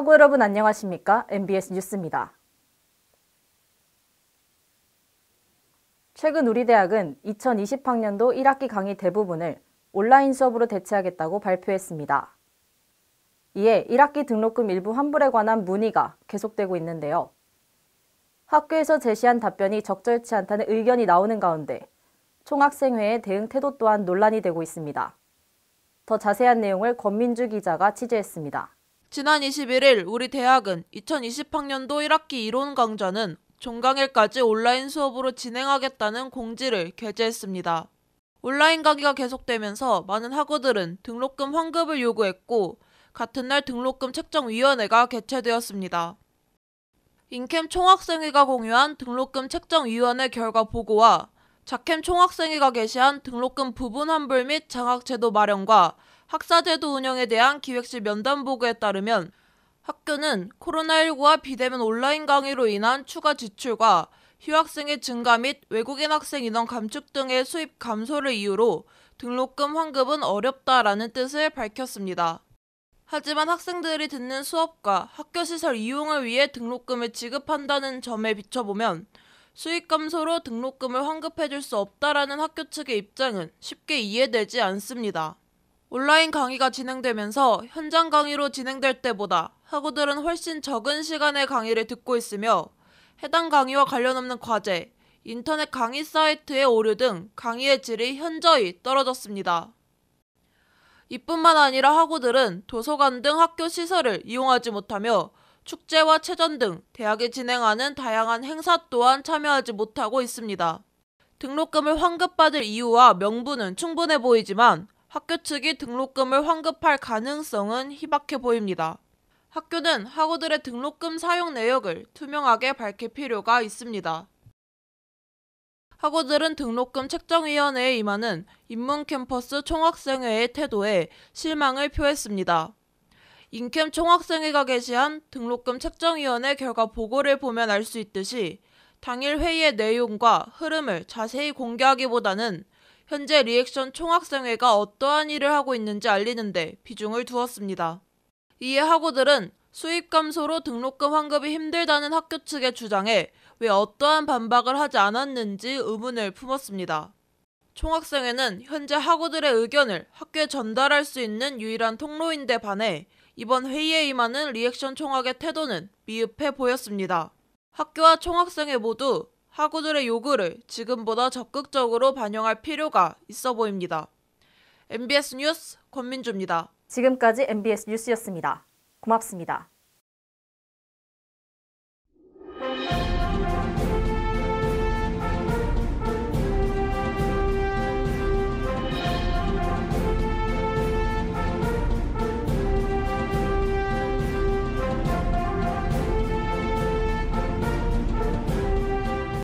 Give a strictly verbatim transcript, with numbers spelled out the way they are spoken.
학우 여러분 안녕하십니까? 엠비에스 뉴스입니다. 최근 우리 대학은 이천이십 학년도 일 학기 강의 대부분을 온라인 수업으로 대체하겠다고 발표했습니다. 이에 일 학기 등록금 일부 환불에 관한 문의가 계속되고 있는데요. 학교에서 제시한 답변이 적절치 않다는 의견이 나오는 가운데 총학생회의 대응 태도 또한 논란이 되고 있습니다. 더 자세한 내용을 권민주 기자가 취재했습니다. 지난 이십일일 우리 대학은 이천이십 학년도 일 학기 이론 강좌는 종강일까지 온라인 수업으로 진행하겠다는 공지를 게재했습니다. 온라인 강의가 계속되면서 많은 학우들은 등록금 환급을 요구했고 같은 날 등록금 책정위원회가 개최되었습니다. 인캠 총학생회가 공유한 등록금 책정위원회 결과 보고와 자캠 총학생회가 게시한 등록금 부분 환불 및 장학제도 마련과 학사제도 운영에 대한 기획실 면담 보고에 따르면 학교는 코로나십구와 비대면 온라인 강의로 인한 추가 지출과 휴학생의 증가 및 외국인 학생 인원 감축 등의 수입 감소를 이유로 등록금 환급은 어렵다라는 뜻을 밝혔습니다. 하지만 학생들이 듣는 수업과 학교시설 이용을 위해 등록금을 지급한다는 점에 비춰보면 수익 감소로 등록금을 환급해줄 수 없다라는 학교 측의 입장은 쉽게 이해되지 않습니다. 온라인 강의가 진행되면서 현장 강의로 진행될 때보다 학우들은 훨씬 적은 시간의 강의를 듣고 있으며 해당 강의와 관련 없는 과제, 인터넷 강의 사이트의 오류 등 강의의 질이 현저히 떨어졌습니다. 이뿐만 아니라 학우들은 도서관 등 학교 시설을 이용하지 못하며 축제와 체전 등 대학이 진행하는 다양한 행사 또한 참여하지 못하고 있습니다. 등록금을 환급받을 이유와 명분은 충분해 보이지만 학교 측이 등록금을 환급할 가능성은 희박해 보입니다. 학교는 학우들의 등록금 사용 내역을 투명하게 밝힐 필요가 있습니다. 학우들은 등록금 책정위원회에 임하는 인문캠퍼스 총학생회의 태도에 실망을 표했습니다. 인캠 총학생회가 게시한 등록금 책정위원회 결과 보고를 보면 알 수 있듯이 당일 회의의 내용과 흐름을 자세히 공개하기보다는 현재 리액션 총학생회가 어떠한 일을 하고 있는지 알리는 데 비중을 두었습니다. 이에 학우들은 수입 감소로 등록금 환급이 힘들다는 학교 측의 주장에 왜 어떠한 반박을 하지 않았는지 의문을 품었습니다. 총학생회는 현재 학우들의 의견을 학교에 전달할 수 있는 유일한 통로인데 반해 이번 회의에 임하는 리액션 총학의 태도는 미흡해 보였습니다. 학교와 총학생회 모두 학우들의 요구를 지금보다 적극적으로 반영할 필요가 있어 보입니다. 엠비에스 뉴스 권민주입니다. 지금까지 엠비에스 뉴스였습니다. 고맙습니다.